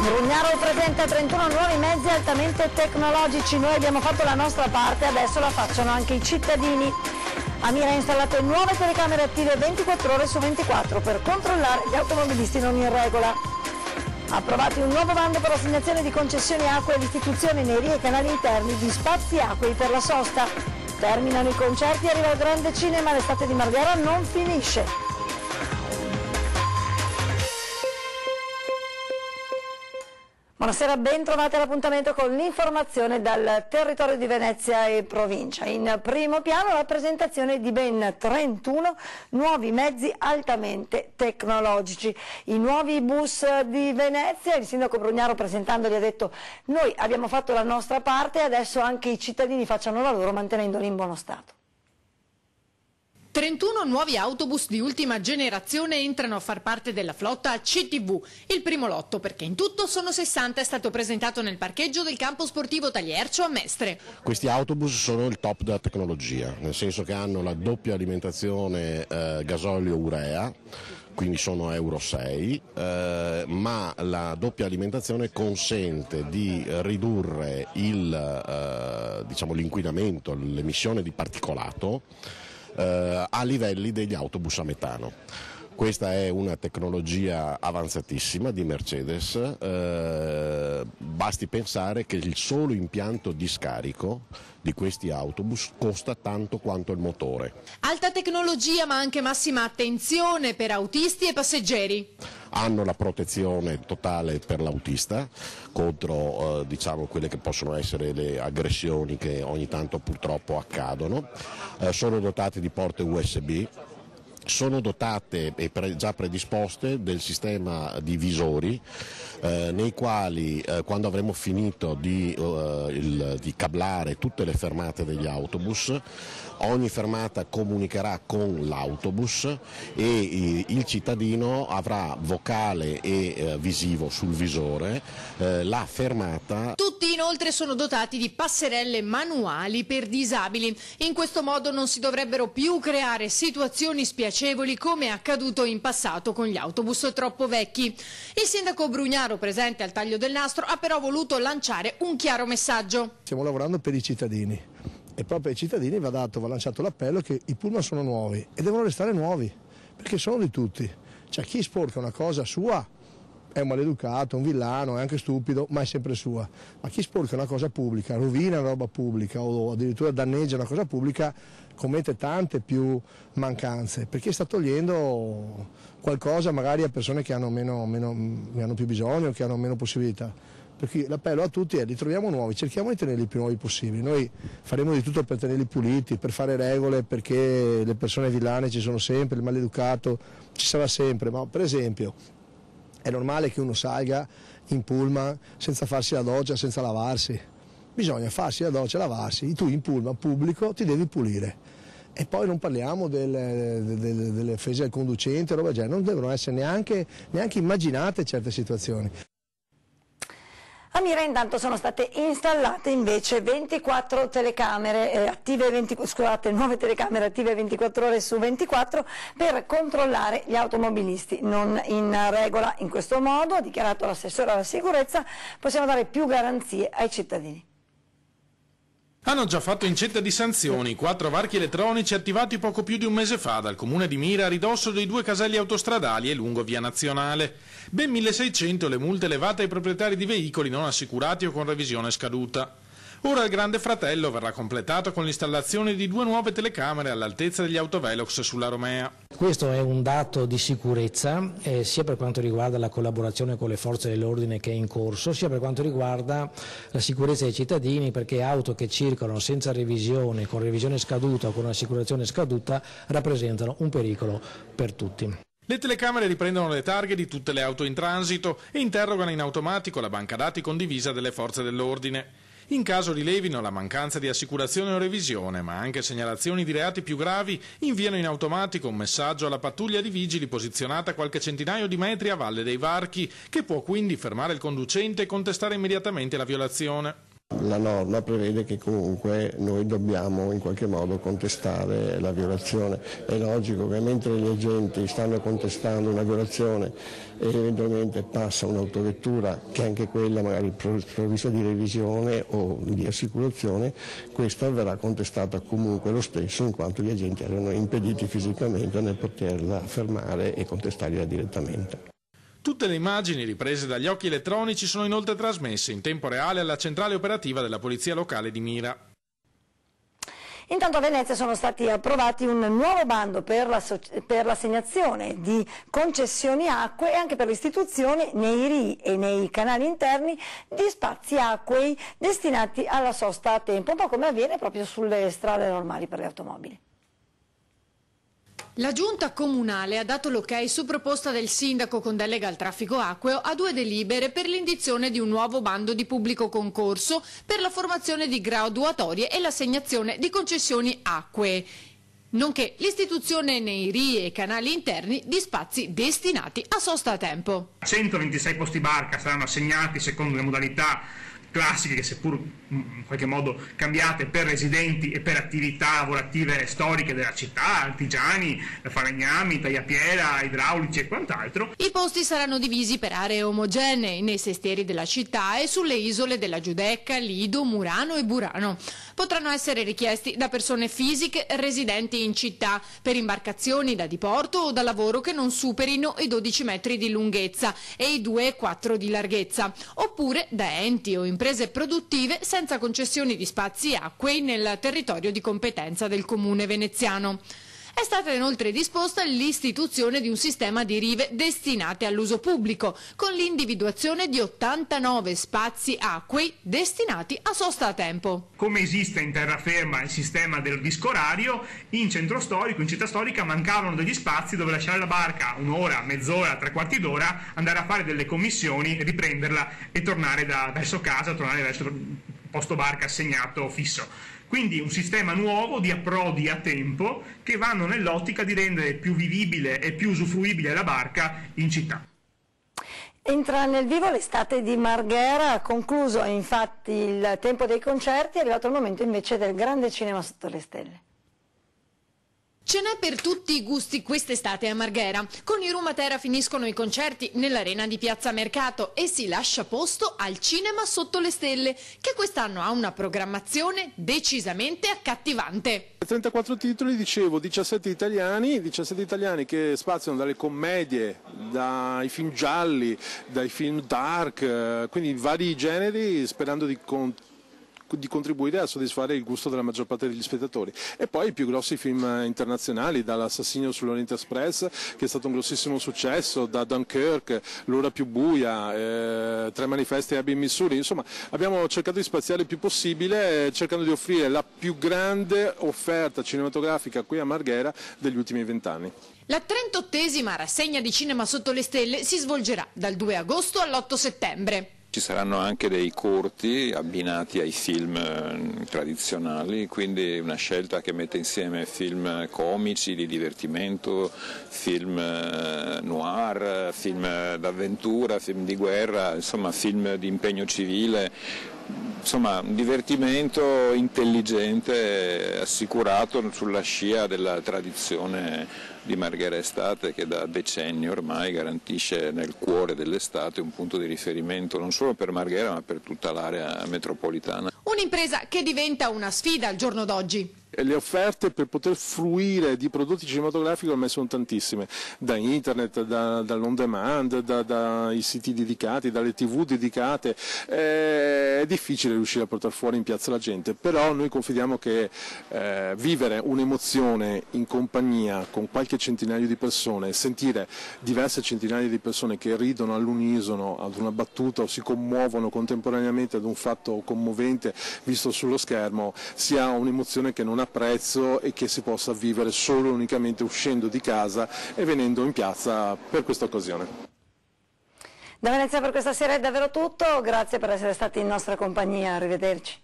Brugnaro presenta 31 nuovi mezzi altamente tecnologici. Noi abbiamo fatto la nostra parte, adesso la facciano anche i cittadini. Amira ha installato nuove telecamere attive 24 ore su 24 per controllare gli automobilisti non in regola. Approvati un nuovo bando per l'assegnazione di concessioni acque all'istituzione nei rii e canali interni di spazi acquei per la sosta. Terminano i concerti, arriva il grande cinema, l'estate di Marghera non finisce. Buonasera, ben trovati all'appuntamento con l'informazione dal territorio di Venezia e provincia. In primo piano la presentazione di ben 31 nuovi mezzi altamente tecnologici. I nuovi bus di Venezia, il sindaco Brugnaro presentandoli ha detto: noi abbiamo fatto la nostra parte e adesso anche i cittadini facciano la loro mantenendoli in buono stato. 31 nuovi autobus di ultima generazione entrano a far parte della flotta CTV, il primo lotto perché in tutto sono 60, è stato presentato nel parcheggio del campo sportivo Tagliercio a Mestre. Questi autobus sono il top della tecnologia, nel senso che hanno la doppia alimentazione gasolio-urea, quindi sono Euro 6, ma la doppia alimentazione consente di ridurre l'inquinamento, l'emissione di particolato a livelli degli autobus a metano. Questa è una tecnologia avanzatissima di Mercedes, basti pensare che il solo impianto di scarico di questi autobus costa tanto quanto il motore. Alta tecnologia ma anche massima attenzione per autisti e passeggeri. Hanno la protezione totale per l'autista contro quelle che possono essere le aggressioni che ogni tanto purtroppo accadono, sono dotati di porte USB, sono dotate e già predisposte del sistema di visori nei quali quando avremo finito di cablare tutte le fermate degli autobus, ogni fermata comunicherà con l'autobus e il cittadino avrà vocale e visivo sul visore la fermata. Tutti inoltre sono dotati di passerelle manuali per disabili. In questo modo non si dovrebbero più creare situazioni spiacevoli come è accaduto in passato con gli autobus troppo vecchi. Il sindaco Brugnaro, presente al taglio del nastro, ha però voluto lanciare un chiaro messaggio. Stiamo lavorando per i cittadini e proprio ai cittadini va lanciato l'appello che i pullman sono nuovi e devono restare nuovi perché sono di tutti. Cioè, chi sporca una cosa sua è un maleducato, un villano, è anche stupido, ma è sempre sua. Ma chi sporca una cosa pubblica, rovina una roba pubblica o addirittura danneggia una cosa pubblica, commette tante più mancanze, perché sta togliendo qualcosa magari a persone che hanno hanno più bisogno, che hanno meno possibilità. Per cui l'appello a tutti è: li troviamo nuovi, cerchiamo di tenerli il più nuovi possibili. Noi faremo di tutto per tenerli puliti, per fare regole, perché le persone villane ci sono sempre, il maleducato ci sarà sempre, ma per esempio è normale che uno salga in pullman senza farsi la doccia, senza lavarsi. Bisogna farsi la doccia e lavarsi. Tu in pullman pubblico ti devi pulire. E poi non parliamo delle offese al conducente, roba genere. Non devono essere neanche immaginate certe situazioni. A Mira intanto sono state installate invece 24 telecamere nuove telecamere attive 24 ore su 24 per controllare gli automobilisti non in regola. In questo modo, ha dichiarato l'assessore alla sicurezza, possiamo dare più garanzie ai cittadini. Hanno già fatto incetta di sanzioni 4 varchi elettronici attivati poco più di un mese fa dal comune di Mira a ridosso dei 2 caselli autostradali e lungo via nazionale. Ben 1600 le multe levate ai proprietari di veicoli non assicurati o con revisione scaduta. Ora il Grande Fratello verrà completato con l'installazione di 2 nuove telecamere all'altezza degli autovelox sulla Romea. Questo è un dato di sicurezza sia per quanto riguarda la collaborazione con le forze dell'ordine che è in corso, sia per quanto riguarda la sicurezza dei cittadini, perché auto che circolano senza revisione, con revisione scaduta o con assicurazione scaduta rappresentano un pericolo per tutti. Le telecamere riprendono le targhe di tutte le auto in transito e interrogano in automatico la banca dati condivisa delle forze dell'ordine. In caso rilevino la mancanza di assicurazione o revisione, ma anche segnalazioni di reati più gravi, inviano in automatico un messaggio alla pattuglia di vigili posizionata a qualche centinaio di metri a valle dei varchi, che può quindi fermare il conducente e contestare immediatamente la violazione. La norma prevede che comunque noi dobbiamo in qualche modo contestare la violazione. È logico che mentre gli agenti stanno contestando una violazione e eventualmente passa un'autovettura, che anche quella magari provvista di revisione o di assicurazione, questa verrà contestata comunque lo stesso, in quanto gli agenti erano impediti fisicamente nel poterla fermare e contestargliela direttamente. Tutte le immagini riprese dagli occhi elettronici sono inoltre trasmesse in tempo reale alla centrale operativa della Polizia Locale di Mira. Intanto a Venezia sono stati approvati un nuovo bando per l'assegnazione di concessioni acque e anche per l'istituzione nei RI e nei canali interni di spazi acquei destinati alla sosta a tempo, un po' come avviene proprio sulle strade normali per le automobili. La giunta comunale ha dato l'ok su proposta del sindaco con delega al traffico acqueo a 2 delibere per l'indizione di un nuovo bando di pubblico concorso per la formazione di graduatorie e l'assegnazione di concessioni acquee, nonché l'istituzione nei RI e canali interni di spazi destinati a sosta a tempo. 126 posti barca saranno assegnati secondo le modalità classiche, che seppur in qualche modo cambiate, per residenti e per attività lavorative storiche della città, artigiani, falegnami, tagliapiera, idraulici e quant'altro. I posti saranno divisi per aree omogenee nei sestieri della città e sulle isole della Giudecca, Lido, Murano e Burano. Potranno essere richiesti da persone fisiche residenti in città per imbarcazioni da diporto o da lavoro che non superino i 12 metri di lunghezza e i 2,4 di larghezza, oppure da enti o imprese produttive senza concessioni di spazi acquei nel territorio di competenza del comune veneziano. È stata inoltre disposta l'istituzione di un sistema di rive destinate all'uso pubblico, con l'individuazione di 89 spazi acquei destinati a sosta a tempo. Come esiste in terraferma il sistema del disco orario, in centro storico, in città storica, mancavano degli spazi dove lasciare la barca un'ora, mezz'ora, 3/4 d'ora, andare a fare delle commissioni, riprenderla e tornare verso casa, tornare verso il posto barca assegnato fisso. Quindi un sistema nuovo di approdi a tempo che vanno nell'ottica di rendere più vivibile e più usufruibile la barca in città. Entra nel vivo l'estate di Marghera, concluso infatti il tempo dei concerti, è arrivato il momento invece del grande cinema sotto le stelle. Ce n'è per tutti i gusti quest'estate a Marghera. Con i Rumatera finiscono i concerti nell'arena di Piazza Mercato e si lascia posto al cinema sotto le stelle, che quest'anno ha una programmazione decisamente accattivante. 34 titoli, dicevo, 17 italiani che spaziano dalle commedie, dai film gialli, dai film dark, quindi vari generi, sperando di contribuire a soddisfare il gusto della maggior parte degli spettatori. E poi i più grossi film internazionali, dall'Assassinio sull'Orient Express, che è stato un grossissimo successo, da Dunkirk, L'ora più buia, Tre manifesti a Abbey, Missouri. Insomma, abbiamo cercato di spaziare il più possibile, cercando di offrire la più grande offerta cinematografica qui a Marghera degli ultimi 20 anni. La 38esima rassegna di cinema sotto le stelle si svolgerà dal 2 agosto all'8 settembre. Ci saranno anche dei corti abbinati ai film tradizionali, quindi una scelta che mette insieme film comici, di divertimento, film noir, film d'avventura, film di guerra, insomma film di impegno civile. Insomma, un divertimento intelligente, assicurato sulla scia della tradizione di Marghera Estate, che da decenni ormai garantisce nel cuore dell'estate un punto di riferimento non solo per Marghera ma per tutta l'area metropolitana. Un'impresa che diventa una sfida al giorno d'oggi. Le offerte per poter fruire di prodotti cinematografici ormai sono tantissime, da internet, dall'on demand, dai siti dedicati, dalle tv dedicate. È difficile riuscire a portare fuori in piazza la gente, però noi confidiamo che vivere un'emozione in compagnia con qualche centinaio di persone, sentire diverse centinaia di persone che ridono all'unisono ad una battuta o si commuovono contemporaneamente ad un fatto commovente visto sullo schermo, sia un'emozione che non ha prezzo e che si possa vivere solo e unicamente uscendo di casa e venendo in piazza per questa occasione. Da Venezia per questa sera è davvero tutto, grazie per essere stati in nostra compagnia, arrivederci.